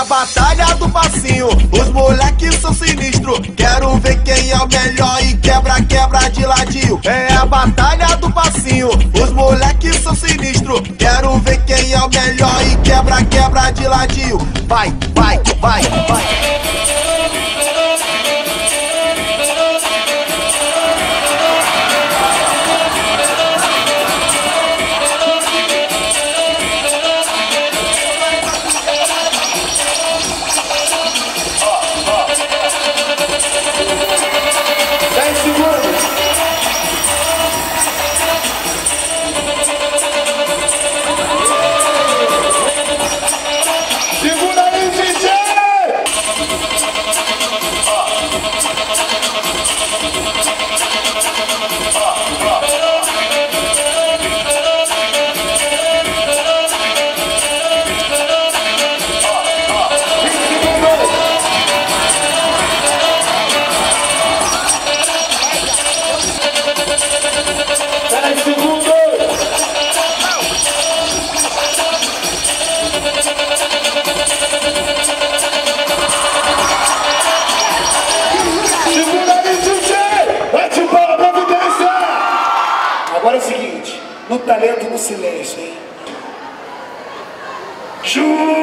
batalha do passinho, os moleques são sinistros. Quero ver quem é o melhor e quebra, quebra de ladinho. É a batalha do passinho, os moleques são sinistros. Quero ver quem é o melhor e quebra, quebra de ladinho. Vai, vai, vai, vai. Agora é o seguinte, no talento do silêncio, hein?